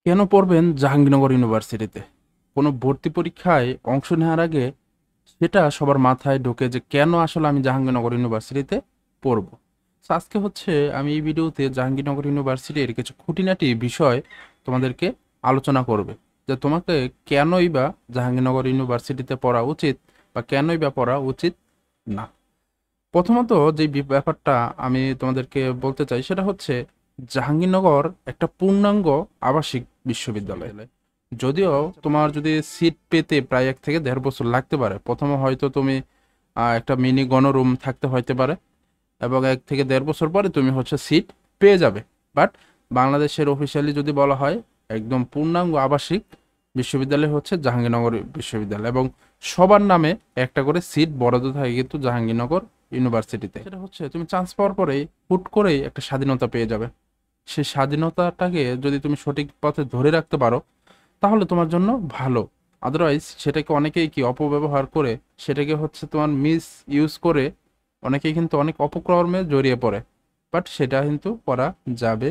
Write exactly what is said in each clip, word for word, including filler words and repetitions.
কেন পড়বেন জাহাঙ্গীরনগর ইউনিভার্সিটিতে? কোনো ভর্তি পরীক্ষায় অংশ নেওয়ার আগে সেটা সবার মাথায় ঢোকে যে কেন আসলে আমি জাহাঙ্গীরনগর ইউনিভার্সিটিতে পড়ব। So, আজকে হচ্ছে আমি এই ভিডিওতে জাহাঙ্গীরনগর ইউনিভার্সিটির কিছু খুঁটিনাটি বিষয় তোমাদেরকে আলোচনা করবে, যে তোমাকে কেনই বা জাহাঙ্গীরনগর ইউনিভার্সিটিতে পড়া উচিত বা কেনই বা পড়া উচিত না। প্রথমত যে বি- ব্যাপারটা আমি তোমাদেরকে বলতে চাই সেটা হচ্ছে জাহাঙ্গীরনগর একটা পূর্ণাঙ্গ আবাসিক বিশ্ববিদ্যালয়। যদিও তোমার যদি সিট পেতে প্রায় এক থেকে দেড় বছর লাগতে পারে, প্রথমে হয়তো তুমি আহ, একটা মিনি গণরুম থাকতে হইতে পারে, এবং এক থেকে দেড় বছর পরে তুমি হচ্ছে সিট পেয়ে যাবে। বাট বাংলাদেশের অফিসিয়ালি যদি বলা হয়, একদম পূর্ণাঙ্গ আবাসিক বিশ্ববিদ্যালয় হচ্ছে জাহাঙ্গীরনগর বিশ্ববিদ্যালয়, এবং সবার নামে একটা করে সিট বরাদ্দ থাকে কিন্তু জাহাঙ্গীরনগর ইউনিভার্সিটিতে। সেটা হচ্ছে তুমি চান্স পাওয়ার পরেই হুট করেই একটা স্বাধীনতা পেয়ে যাবে। সেই স্বাধীনতাটাকে যদি তুমি সঠিক পথে ধরে রাখতে পারো তাহলে তোমার জন্য ভালো। আদারওয়াইজ সেটাকে অনেকেই কি অপব্যবহার করে, সেটাকে হচ্ছে তোমার মিস ইউজ করে অনেকেই কিন্তু অনেক অপকর্মে জড়িয়ে পড়ে। বাট সেটা কিন্তু করা যাবে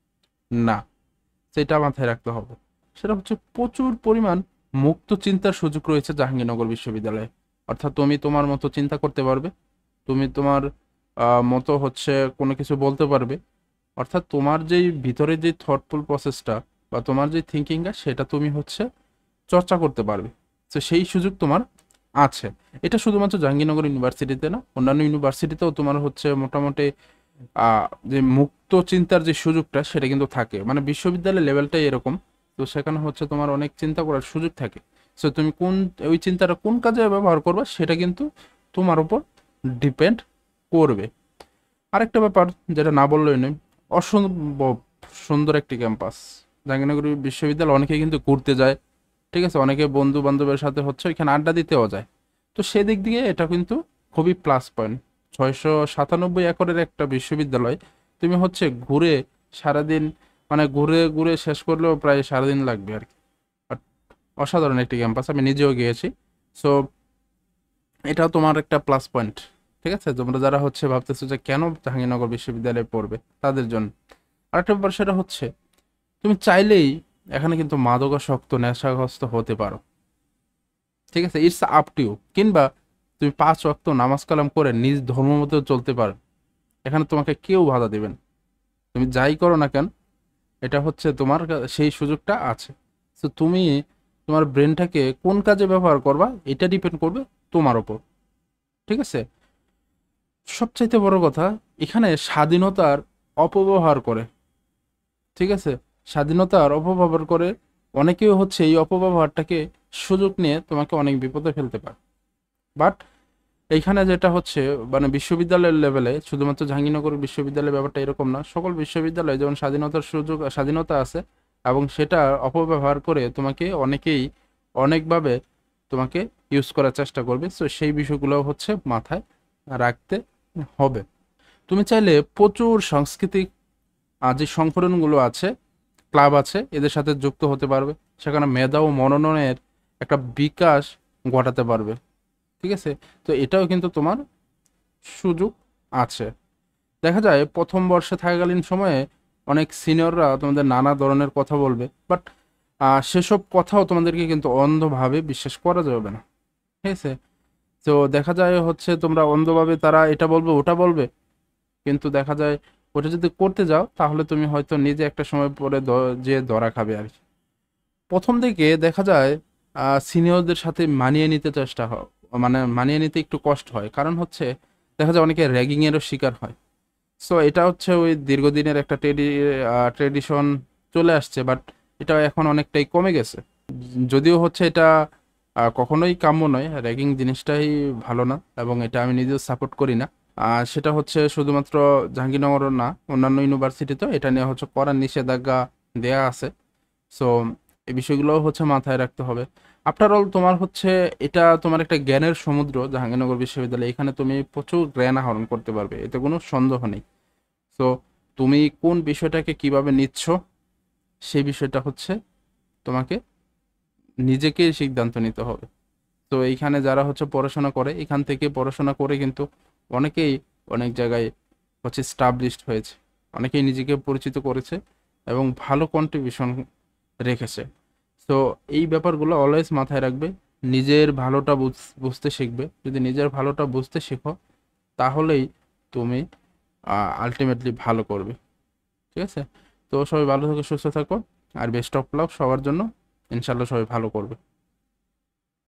না, সেটা মাথায় রাখতে হবে। সেটা হচ্ছে প্রচুর পরিমাণ মুক্ত চিন্তার সুযোগ রয়েছে জাহাঙ্গীরনগর বিশ্ববিদ্যালয়ে। অর্থাৎ তুমি তোমার মতো চিন্তা করতে পারবে, তুমি তোমার আহ, মতো হচ্ছে কোনো কিছু বলতে পারবে। অর্থাৎ তোমার যেই ভিতরে যে থটফুল প্রসেসটা বা তোমার যে থিঙ্কিংটা সেটা তুমি হচ্ছে চর্চা করতে পারবে। তো সেই সুযোগ তোমার আছে। এটা শুধুমাত্র জাহাঙ্গীরনগর ইউনিভার্সিটিতে না, অন্যান্য ইউনিভার্সিটিতেও তোমার হচ্ছে মোটামুটি আহ, যে মুক্ত চিন্তার যে সুযোগটা সেটা কিন্তু থাকে। মানে বিশ্ববিদ্যালয়ের লেভেলটাই এরকম। তো সেখানে হচ্ছে তোমার অনেক চিন্তা করার সুযোগ থাকে। সো তুমি কোন ওই চিন্তাটা কোন কাজে ব্যবহার করবে সেটা কিন্তু তোমার উপর ডিপেন্ড করবে। আরেকটা ব্যাপার যেটা না বললেই নয়, অসম্ভব সুন্দর একটি ক্যাম্পাস জাহাঙ্গীরনগর বিশ্ববিদ্যালয়। অনেকে কিন্তু ঘুরতে যায়, ঠিক আছে, অনেকে বন্ধু বান্ধবের সাথে হচ্ছে ওইখানে আড্ডা দিতেও যায়। তো সেদিক দিয়ে এটা কিন্তু খুবই প্লাস পয়েন্ট। ছয়শো সাতানব্বই একরের একটা বিশ্ববিদ্যালয়, তুমি হচ্ছে ঘুরে সারাদিন, মানে ঘুরে ঘুরে শেষ করলেও প্রায় সারাদিন লাগবে আর কি। But অসাধারণ একটি ক্যাম্পাস, আমি নিজেও গিয়েছি। সো এটাও তোমার একটা প্লাস পয়েন্ট। ঠিক আছে, তোমরা যারা হচ্ছে ভাবতেছো যে কেন জাহাঙ্গীরনগর বিশ্ববিদ্যালয়ে পড়বে তাদের জন্য। আরেকটা ব্যাপার সেটা হচ্ছে তুমি চাইলেই এখানে কিন্তু মাদকাসক্ত নেশাগ্রস্ত হতে পারো। ঠিক আছে, ইটস আপ টু ইউ। কিংবা তুমি পাঁচ ওয়াক্ত নামাজ কালাম করে নিজ ধর্ম মতো চলতে পারো, এখানে তোমাকে কেউ বাধা দিবেন। তুমি যাই করো না কেন, এটা হচ্ছে তোমার কা- সেই সুযোগটা আছে। তো তুমি তোমার ব্রেনটাকে কোন কাজে ব্যবহার করবা এটা ডিপেন্ড করবে তোমার ওপর। ঠিক আছে, সবচাইতে বড় কথা, এখানে স্বাধীনতার অপব্যবহার করে। ঠিক আছে, স্বাধীনতার অপব্যবহার করে অনেকেই হচ্ছে এই অপব্যবহারটাকে সুযোগ নিয়ে তোমাকে অনেক বিপদে ফেলতে পারে। বাট এইখানে যেটা হচ্ছে, মানে বিশ্ববিদ্যালয়ের লেভেলে শুধুমাত্র জাহাঙ্গীরনগর বিশ্ববিদ্যালয়ের ব্যাপারটা এরকম না, সকল বিশ্ববিদ্যালয়ে যেমন স্বাধীনতার সুযোগ স্বাধীনতা আছে, এবং সেটা অপব্যবহার করে তোমাকে অনেকেই অনেকভাবে তোমাকে ইউজ করার চেষ্টা করবে। সো সেই বিষয়গুলো হচ্ছে মাথায় রাখতে হবে। তুমি চাইলে প্রচুর সাংস্কৃতিক আহ, যে সংগঠনগুলো আছে, ক্লাব আছে, এদের সাথে যুক্ত হতে পারবে। সেখানে মেধা ও মননের একটা বিকাশ ঘটাতে পারবে। ঠিক আছে, তো এটাও কিন্তু তোমার সুযোগ আছে। দেখা যায় প্রথম বর্ষে থাকাকালীন সময়ে অনেক সিনিয়ররা তোমাদের নানা ধরনের কথা বলবে, বাট সেসব কথাও তোমাদেরকে কিন্তু অন্ধভাবে বিশ্বাস করা যাবে না। ঠিক আছে, তো দেখা যায় হচ্ছে তোমরা অন্ধভাবে, তারা এটা বলবে ওটা বলবে, কিন্তু দেখা যায় ওটা যদি করতে যাও তাহলে তুমি হয়তো নিজে একটা সময় পরে দ- যে ধরা খাবে আর কি। প্রথম দিকে দেখা যায় সিনিয়রদের সাথে মানিয়ে নিতে চেষ্টা হয়, মানে মানিয়ে নিতে একটু কষ্ট হয়, কারণ হচ্ছে দেখা যায় অনেকে র্যাগিং এরও শিকার হয়। সো এটা হচ্ছে ওই দীর্ঘদিনের একটা ট্রেডি ট্রেডিশন চলে আসছে, বাট এটা এখন অনেকটাই কমে গেছে। যদিও হচ্ছে এটা আহ, কখনোই কাম্য নয়, র্যাগিং জিনিসটাই ভালো না, এবং এটা আমি নিজেও সাপোর্ট করি না। আর সেটা হচ্ছে শুধুমাত্র জাহাঙ্গীরনগর না, অন্যান্য ইউনিভার্সিটিতেও এটা নিয়ে হচ্ছে কড়া নিষেধাজ্ঞা দেয়া আছে। সো এই বিষয়গুলো হচ্ছে মাথায় রাখতে হবে। আফটার অল তোমার হচ্ছে এটা তোমার একটা জ্ঞানের সমুদ্র জাহাঙ্গীরনগর বিশ্ববিদ্যালয়, এখানে তুমি প্রচুর জ্ঞান আহরণ করতে পারবে, এতে কোনো সন্দেহ নেই। সো তুমি কোন বিষয়টাকে কিভাবে নিচ্ছ সেই বিষয়টা হচ্ছে তোমাকে নিজেকে সিদ্ধান্ত নিতে হবে। তো এইখানে যারা হচ্ছে পড়াশোনা করে, এখান থেকে পড়াশোনা করে কিন্তু অনেকেই অনেক জায়গায় হচ্ছে স্টাবলিশড হয়েছে, অনেকেই নিজেকে পরিচিত করেছে এবং ভালো কন্ট্রিবিউশন রেখেছে। তো এই ব্যাপারগুলো অলওয়েজ মাথায় রাখবে, নিজের ভালোটা বুঝ- বুঝতে শিখবে। যদি নিজের ভালোটা বুঝতে শেখো তাহলেই তুমি আলটিমেটলি ভালো করবে। ঠিক আছে? তো সবাই ভালো থাকো, সুস্থ থাকো, আর বেস্ট অফ লাক সবার জন্য। ইনশাল্লাহ সবাই ভালো করবে।